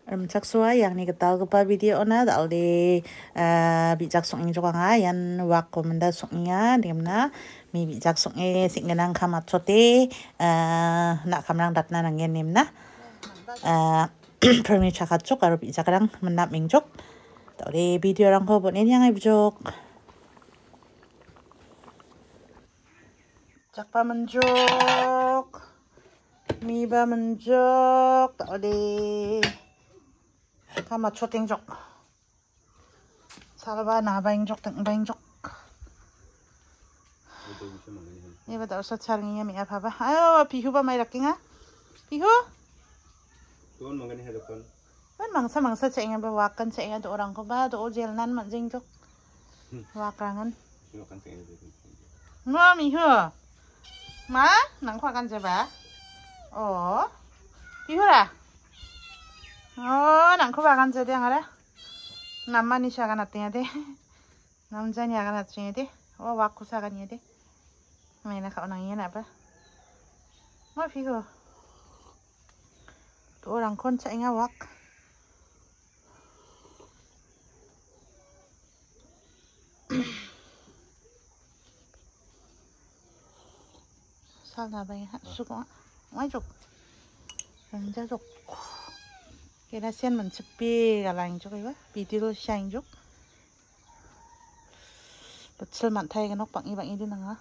Saksuwa yang ni ketalgupa video na dalde bijak song joga yan wak komenda songnya dimna mi bijak song singenang kamat chote nak kamrang datna nangen nimna permi chakachok karo bijakrang menap mingjok dalde video rang ko bonen yang ibjok jakpa menjok miba menjok dalde kama choting jok salba na bang jok teng bang jok ni ba usah charngi mi apa ba ayo pihu ba mai rakinga pihu tuan mangani hadapan ban mangsa cenga ba wakan cenga do orang ko ba do jelnan man jing jok wakrangan silakan cenga ma mihu ma nang kwa kan je ba oh pihu ra nang ko bagan jadi yang ada nama ni siakan artinya deh namanya ni akan artinya deh waktu siakannya deh mana kau nangnya apa mau piho tuh orang konca ingat wak salah banyak suka ngajak ngajak kira sian mencepi galang juk iba video shine juk betul mantai kanok bang ibang ini nanga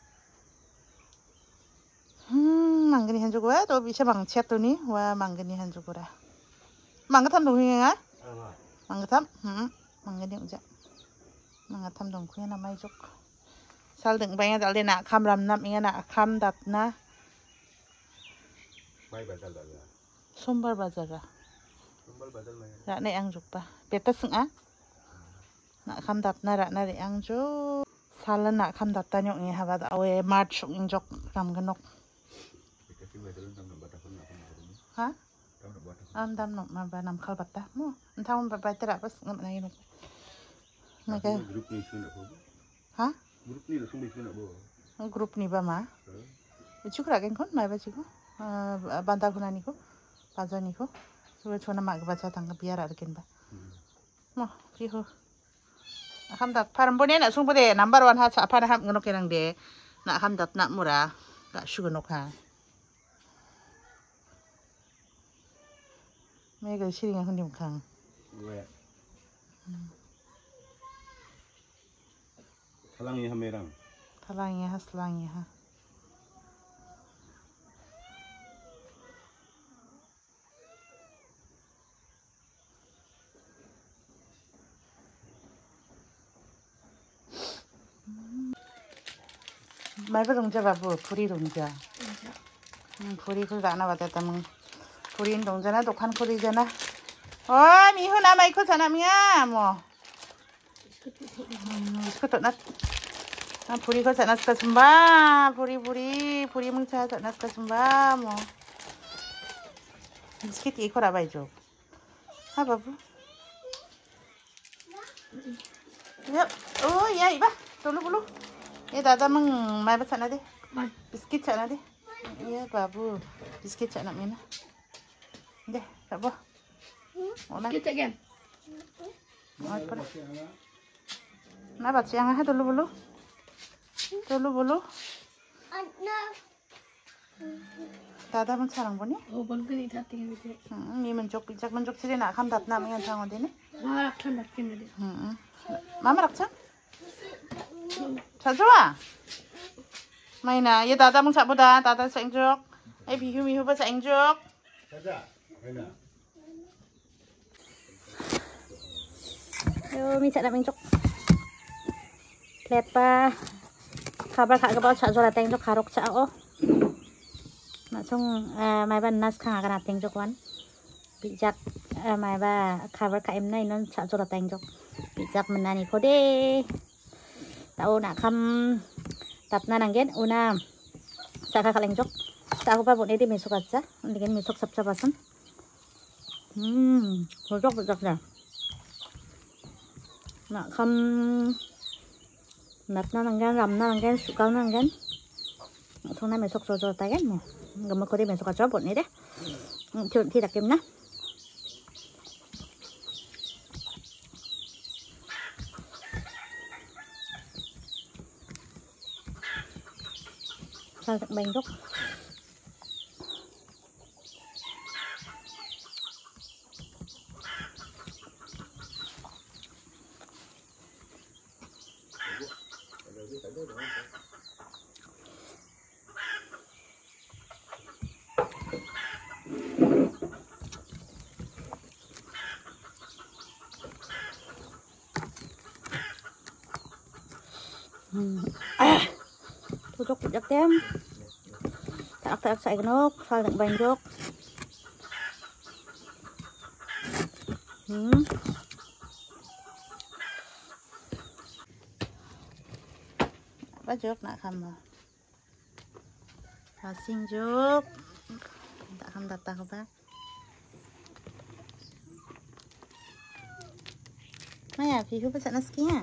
manggani hanjuk wa to bisa bang chat tu ni wa manggani hanjuk ora manggatam dong ya manggatam manggani uja manggatam dong kuya namai juk sal deng bang dal de nak kham ram nam inga nak kham dat na mai bazar dah sombar bazar bazar mai rak na yang juk pa beta seng a nak kham dat na rak na yang juk salan nak kham dat ta nyok ni hawa da we march jok ram ganok ha dam no ma ba nam khal batta mo entang ba ba tera pas ngam na yino maka grup ni sini apa ha grup ni langsung di sini apa grup ni ba ma chukra gen kon mai ba chiku banta gunani ko pajani ko so chona mag baca tang biar arken ba mo piho kham dat param bone na sung bode number 1 ha cha pa na ham ngono kerang de na kham dat na mura ga shugonok ha mega siringa hundim khang we halangi hamerang halangi ha 말벌 동자 바보 불이 동자 불이 그 가나 받았다 뭐 불인 동자나 독한 불이잖아 미훈아 마이크 사람이야 뭐 그것도 나 불이 그 사놨을까 좀봐 불이 뭉쳐 사놨을까 좀봐 뭐 비스킷 이거 라봐야죠 하 바보 ya iba dulu ya dada meng mai ba sana deh biskit sana deh iya babu biskit sana mina deh babu biskit again na bat siang ha dulu dada meng sarang boni balkoni thatting gitu mi menjok sini nak kham dat na mengan sang odene rakhan rakhin deh mama rakcha 좋아. 마이나 얘 다다 뭉 잡보다 다다 생죽. 에 비휴 봐 생죽. 가자. 마이나. Yo mi sada mengcok. Lepa. Kabar kak kebal cak zola tengcok karok cak oh. Langsung mai ban nas kang akan tengcok wan. Bijak mai ba kabar kak emna inon cak zola tengcok. Bijak menani kode. Tahu nak kam tatna nanggen una saka kalengcok. Tahu pa bon edi mesok aja. Ndegen mesok sapca pasan. Bojok dah. Nak kam natna nanggen ramna nanggen sukal nanggen. Sona mesok sojo tagen mo. Gamma kode mesok aja bon edi. Thi dakem na. Sao tặng bánh gốc. Tôi chúc được tem. Tak saya kenok, sal nak banjok. Banjok nak kamu. Pasing jok. Tak kamu datang ke bawah. Maya, pihu pasal naskinya.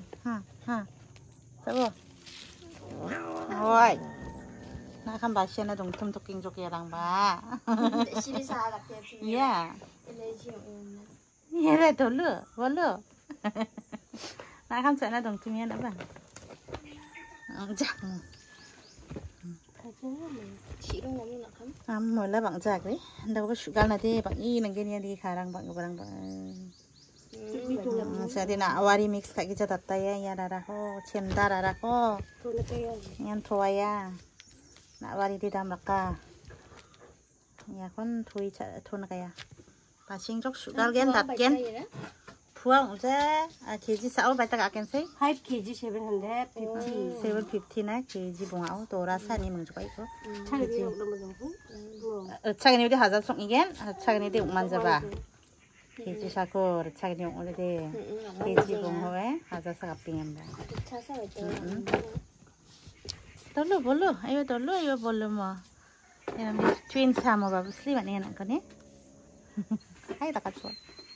Sao? Ôi. Nak kamu bahasa na dong tum toking jok yang ba. Ya. Ya lah dulu, dulu. Nak kamu sana dong tum yang apa? Jangan. Mỗi là bằng giặc đấy, đâu có sự gan là thế, bằng y là cái này đi khả năng bằng saya di nak awari mix kayak gitu tata ya darahku, cinta darahku, yang tua ya, nak awari di dalam mereka, ya kan tui thun kayak, pasing jok sugar gen tatken, puang udah, kg sao baca akan sih? 5 kg 750. 750 na kg bungau, tuh rasa nih mencoba itu. Kg. 차근이 우리 하자 송 이겐 차근이 대 만져봐 계지 사고 차근이 오늘 대 계지 봉호에 하자 사갑빙한다 돌로 볼로 이거 돌로 이거 볼로 뭐 이런 트윈 사모 바부 슬림 아니야 난 거네 하이 다 같이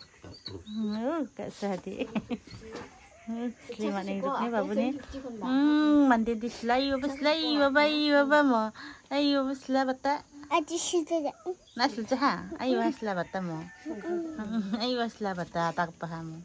그래서디 슬림 아니야 이렇게 바부네 만디디 슬라이 바바 뭐 아이고 슬라 봤다 Nasıl cah? Ayo hasla batamu. Ayo hasla bata tak paham.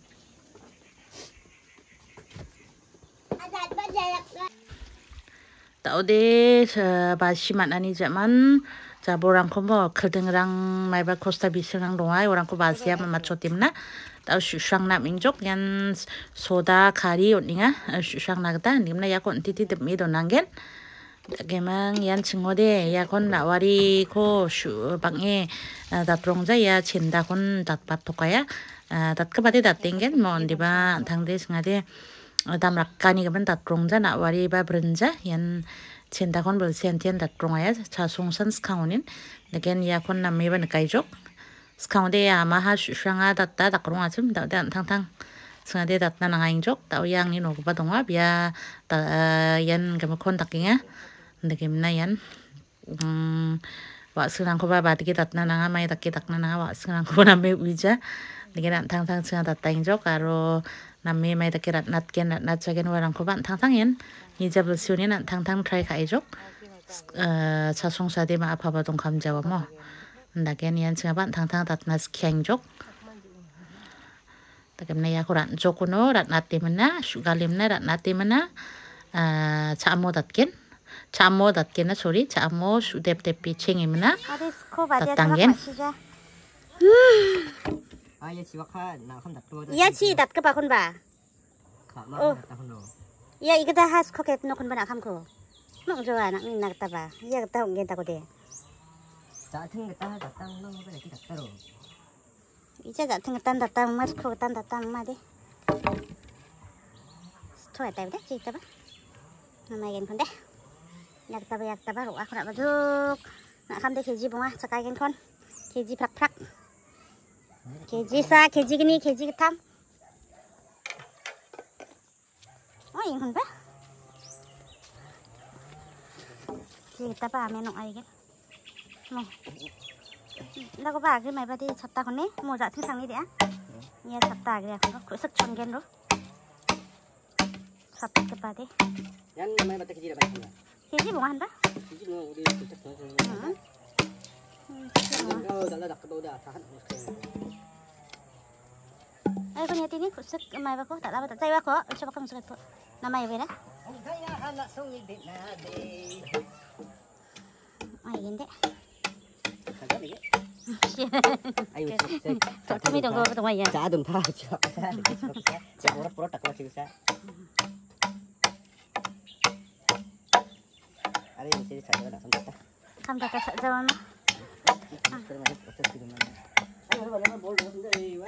Tahu deh basiman ani zaman jaborang ko mo kedengrang mai ba Costa Bisengang dongai orang ko basia mamachotim na. Tahu susang na minjok yan soda kari oninga susang na kata nimna ya kon titi demi donangen. Gemang yan cingode ya kon nawari ko shu bange datrongja ya cinta kon dat patokaya dat kebati dat tinggen mon diba tangde singade damrakani keban datrongja nawari ba brenja yan cinta kon bersentian datrongaya chasungsan skaunin legen ya kon namme ban kaijok skaunde ya maha shanga datta dakrong achum da tang singade datna nangainjok tau yang ni no ba dongwa bia yan gemakon takinga Ndegimna yan wa sirang ko ba batiki tatna nanga mai takki takna nanga wa sirang ko namme uija digenan thang singa tatang jok karo namme mai takki ratnat ken ratnat jagen warang ko ban thang yen nija belsioni nan thang try khai jok chasong sade ma apaba dong kham jawa mo ndagen yan singa ban thang tatna skyang jok tagemna ya ko ran jokono ratnat temna sugalimna ratnat temna chamo tatken Chamo dat kena sorry chamo sudep tepi cengimna tatanggen Iya ci dat ke pakun ba Oh Iya ikata has ko ket no kun bana kam ko Nong jo anak ni nak ta ba iya ta nggen ta ko de Dạ thưng ta datang no ba ki dataro Iya ja thing tan datang mas ko tan datang ma de Thôi ta de ci ta ba Nama gen kon de yak taba ro aku nak baduk nak kam de keji bunga sakai gen kon keji prak keji sa keji gini keji ketam oh yang kon ba keji taba ame nong ai gen no lago ba ke mai ba di chatta kon ne mo ja thing sang ni de a ya chatta ge kon ko sak chon gen ro sap ke ba de yan mai bata kiji da ba keji bunga han ba kiji no uri tak tak oh dala dak do da tahan ai kon yati ni kusuk mai ba ko tak la ba tak cai ba ko coba kamu suka ko nama ya beda anak sungi di nade. Ayun deh. Kagak lagi. Ayo, Kami tunggu tunggu ya. Cha dum tha cha. Cha pura tak masih bisa. Ari ini sih saya dah sampai. Kam kata sak jalan. Terus mana proses di mana. Ayo balik bol deh.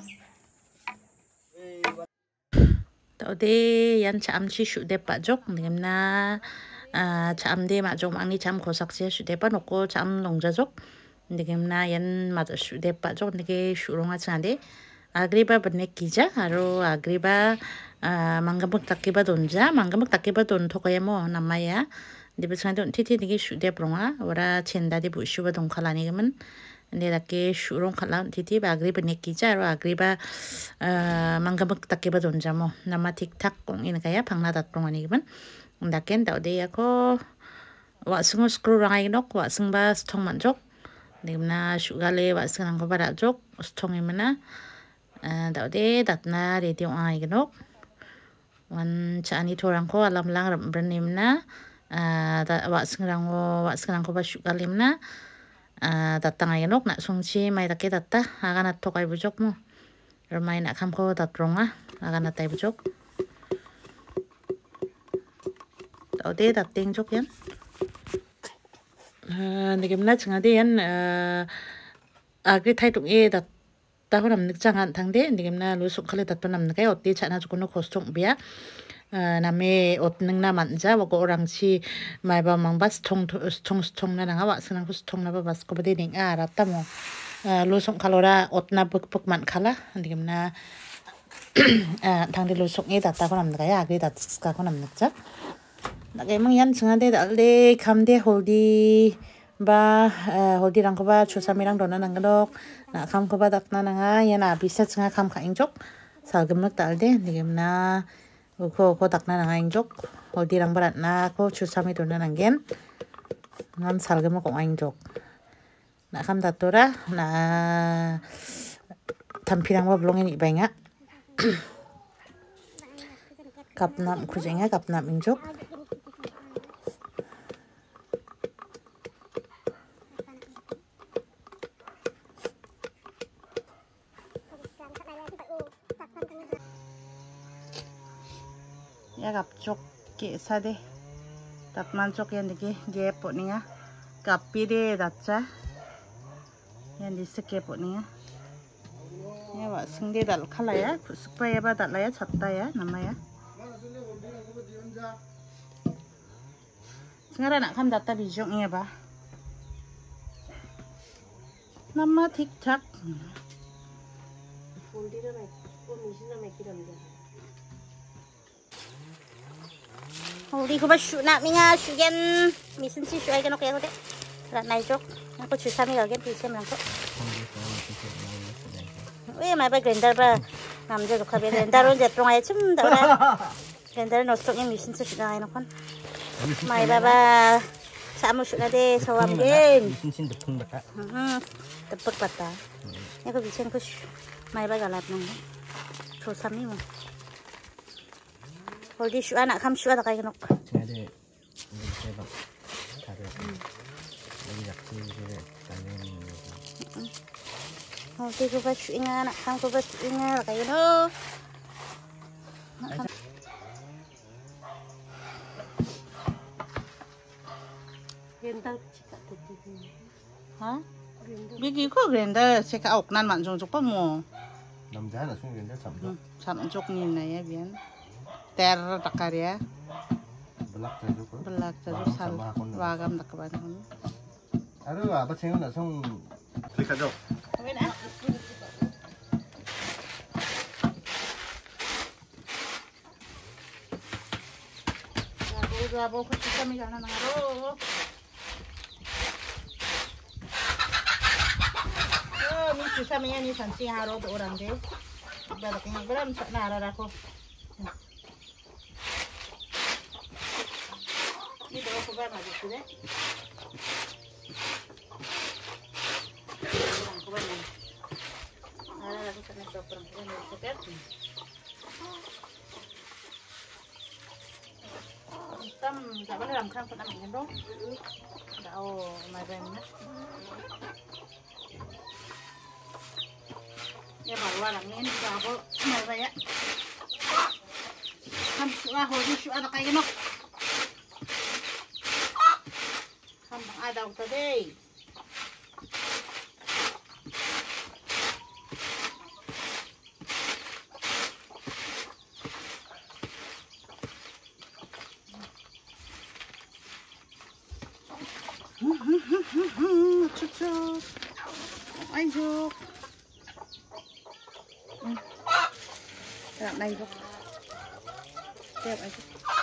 Tao de yan cham chi shu de pa jok ngem na cham de ma jok mang ni cham khosak che shu de pa noko cham nong ja jok ngem na yan ma shu de pa jok nge shu rong a cha de agriba bne ki ja aro agriba mangamuk takiba don ja mangamuk takiba don thokoye mo namaya de bchang don titi nge shu de pronga ora chenda de bu shu ba dong khala ni gemen Ini lagi syurung kalau titi bagri beneki jaro agri ba manggamuk takiba donjamo nama tiktak kong ini kaya pangna datong ani giban ndaken tau de ako wasung screw rangai nok wasung ba stong manjok dimna sugale wasung angko bara jok stong imana tau de datna radio ai gnok wan chani torangko alam lang bernimna wasung angko ba sugalimna datang aja nok nak sungsi mai tak kita tah akan atok ay bujok mo ramai nak kamko tatronga akan atai bujok tau de dating jok yan nigimna changa de yan agri thai tuk e dat tahu nam nik changan thang de nigimna lusuk khale dat panam nakai otti chana jukono khostung bia name ot nang na manja wa ko orang chi mai ba mang bas thong na nga wa sanang kus thong na ba bas ko bade ning a rata mo lo song kalora ot na buk man khala ndim na thang de lo song e data ko nam ga ya ge dat ska ko nam nak cha na ge mang yan changa de dal de kham de holdi ba holdi rang ko ba chusami rang don na nang dok na kham ko ba dat na nga yana bisa changa kham kha ingjok salgam nak dal de ndim na ko takna nang aingjok holdi rang barat na ko chusami dona nangen nan salgam ko aingjok na kham datora na tampirang ba blongin ibainga kapnam kujenga kapnam ingjok ya gap chok ke sa de tapman chok yan dike ge po ninga kapi de datcha yan di seke po ninga ya wa singde dal khala ya supra ya ba dal ya chatta ya nama ya singara nak kam datta bijong ya ba nama tik tak Holdi ko ba shoot na minga shugen misin si shuai kan okey okey rat nai jok aku chusami gagen pisem lang ko mai ba grinder ba namje jok khabe grinder on jetrong ai chum dara grinder no stock yang misin si shuai no kon mai ba samu shoot na de sawam gen Sin depung bata. tepuk bata ya ko bisen ko mai ba galat nang chusami mo Holdi shu anak kam shu ada kayak nok. Ada ini saya bang. Ada lagi jakti juga kalian. Holdi ko ba shu inga anak kam ko ba shu inga kayak no. Grinder cika tuh. Hah? Bigi ko grinder cika ok nan man jong jok pa mo. 남자 하나 숨기는데 참죠. Sam jok ni na ya bian. Ter takar ya belak jago ko. belak jadi sal wagam tak ban aduh apa cengeng na song klik aja. Gabo ko kita mi kana ngaro. Mi sisa mi ni santi haro do orang de. Baru kena beram sak nara aku. Ini bawa ke bawah aja sudah. Ke bawah. Aku sana coper ini coper. làm khang phần ăn cái đó đào mày về nhá ya bảo là nghe đi vào có mày về á không sữa hồi đi sữa là cái nó không ai đâu tới đây chút anh chú đây rồi đẹp anh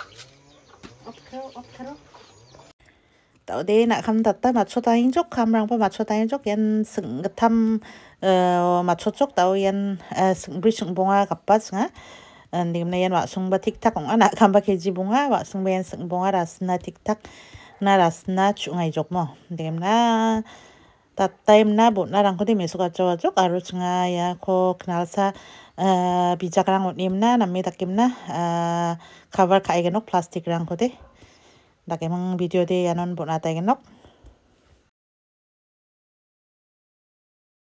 ốc tao đi nãy khăm đặt tay 맞춰 다닌 쪽 카메랑 봐 맞춰 다닌 쪽연 승급함 맞춰 쪽 tao yan 승비 승봉아 갑바스가 ndimna yan wa sungba tiktak ong ana kamba keji bunga wa sungba yan bunga rasna tiktak na rasna chungai jok mo ndimna tat time na bu na rang ko di mesuka chawa jok aru chunga ya ko knalsa bijak rang nimna nammi takimna cover kai genok plastic rang ko de dakemang video de yanon bu na ta genok